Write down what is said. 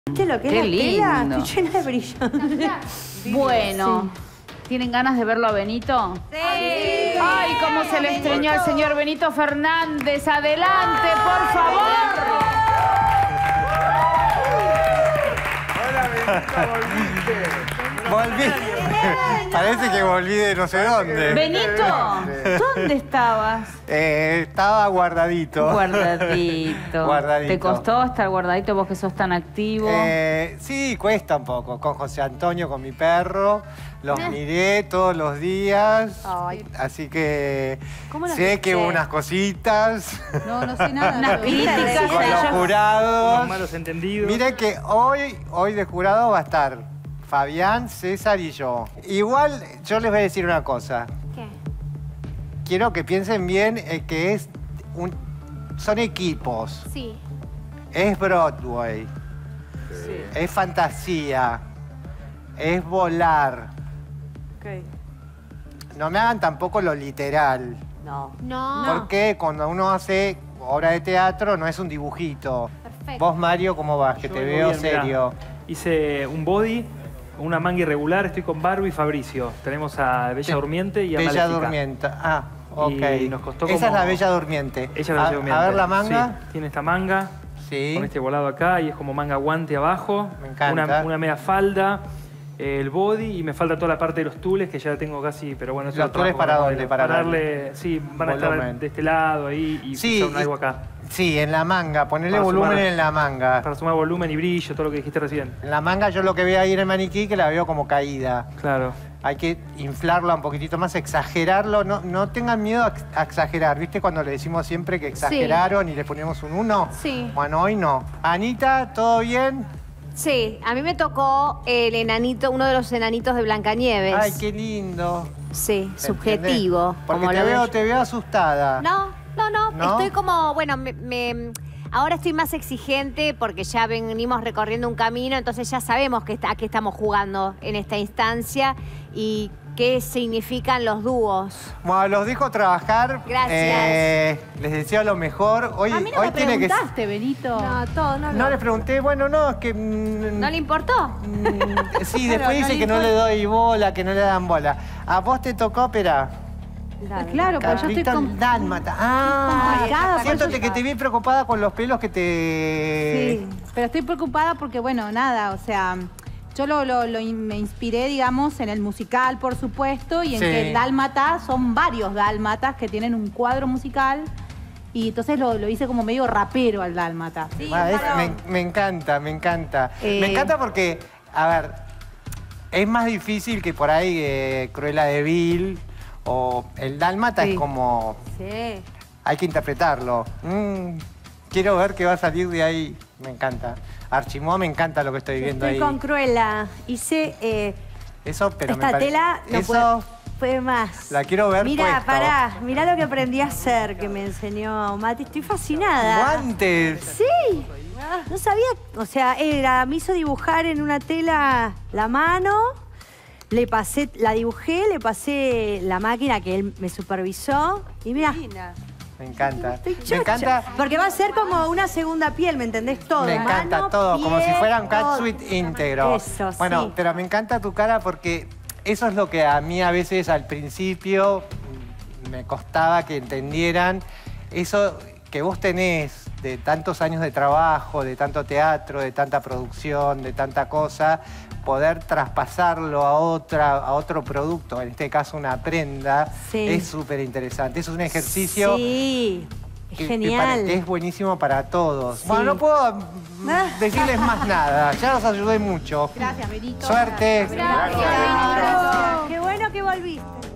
¿Viste lo que Qué es la tela? lindo. Estoy llena de brillo. Bueno, ¿tienen ganas de verlo a Benito? Sí. ¡Ay, cómo se le extrañó al señor Benito Fernández! ¡Adelante, por favor! Hola, Benito, volviste. Volví. Parece que volví de no sé dónde. Benito, ¿dónde estabas? Estaba guardadito. Guardadito. Guardadito. ¿Te costó estar guardadito vos que sos tan activo? Sí, cuesta un poco. Con José Antonio, con mi perro. Los miré todos los días. Ay. Así que ¿Cómo los sé que viste? hubo unas cositas. No sé nada. Unas críticas Con a los ellos. jurados. Unos malos entendidos. Mire que hoy de jurado va a estar Fabián, César y yo. Igual yo les voy a decir una cosa. ¿Qué? Quiero que piensen bien que son equipos. Sí. Es Broadway. Es fantasía. Es volar. Ok. No me hagan tampoco lo literal. No. No. Porque cuando uno hace obra de teatro no es un dibujito. Perfecto. Vos, Mario, ¿cómo vas? Que Yo te vengo veo bien, mirá. serio. Hice un body, una manga irregular, estoy con Barbie y Fabricio. Tenemos a Bella Durmiente y a Bella Maléfica. Durmiente. Ah, ok. Y nos costó Esa es como- la Bella Durmiente. Ella es la Bella Durmiente. A ver la manga. Sí, tiene esta manga, Sí. con este volado acá, y es como manga guante abajo. Me encanta. Una media falda, el body, y me falta toda la parte de los tules, que ya la tengo casi, pero bueno... eso ¿Los lo trabajo tules para con dónde? modelo. Para darle... Sí, van a estar volumen. de este lado ahí y Sí, usaron algo acá. Sí, en la manga. Ponerle Para volumen sumar- en la manga. Para sumar volumen y brillo, todo lo que dijiste recién. En la manga yo lo que veo ahí en el maniquí que la veo como caída. Claro. Hay que inflarla un poquitito más, exagerarlo. No tengan miedo a exagerar. ¿Viste cuando le decimos siempre que exageraron y le ponemos un 1? Sí. Bueno, hoy no. Anita, ¿todo bien? Sí, a mí me tocó el enanito, uno de los enanitos de Blancanieves. Ay, qué lindo. Sí, ¿Te subjetivo. entendés? Porque como te lo veo, veo yo. te veo asustada. No. ¿No? Estoy como, bueno, ahora estoy más exigente porque ya venimos recorriendo un camino, entonces ya sabemos a qué estamos jugando en esta instancia y qué significan los dúos. Bueno, los dejo trabajar. Gracias. Les deseo lo mejor. Hoy, A mí no hoy me tiene que. preguntaste, Benito. todo No les pregunté, bueno, no, es que. ¿No le importó? Sí, Pero después no dice le que no importa. le doy bola, que no le dan bola. ¿A vos te tocó ópera? Claro, porque yo estoy Capitán Dálmata. complicada, por Siento eso que te vi preocupada con los pelos que te... Sí, pero estoy preocupada porque, bueno, nada, o sea, yo me inspiré, digamos, en el musical, por supuesto, y en Sí. que el dálmata son varios dálmatas que tienen un cuadro musical, y entonces lo hice como medio rapero al dálmata. Me encanta, me encanta. Eh. Me encanta porque, a ver, es más difícil que por ahí Cruella de Vil o el dálmata Sí. es como... Sí. Hay que interpretarlo. Quiero ver qué va a salir de ahí. Me encanta. Archimó, me encanta lo que estoy viendo Estoy ahí. con Cruella. Hice Eso, pero esta tela, no Eso puede más. la quiero ver Mira, puesto. pará. Mirá lo que aprendí a hacer que me enseñó Mati. Estoy fascinada. ¡Guantes! Sí. No sabía, o sea, me hizo dibujar en una tela la mano, la dibujé, le pasé la máquina que él me supervisó y mira, Me encanta. estoy Me chocha. encanta. Porque va a ser como una segunda piel, ¿me entendés? Todo. Me encanta Mano, todo, como si pie, fuera un todo. catsuit íntegro. Eso, Bueno, sí. pero me encanta tu cara porque eso es lo que a mí a veces al principio me costaba que entendieran. Eso que vos tenés de tantos años de trabajo, de tanto teatro, de tanta producción, de tanta cosa, poder traspasarlo a otro producto, en este caso una prenda, Sí. es súper interesante. Es un ejercicio Sí, es que genial. es buenísimo para todos. Sí. Bueno, no puedo decirles más nada. Ya los ayudé mucho. Gracias, Benito. Suerte. Gracias. Qué bueno que volviste.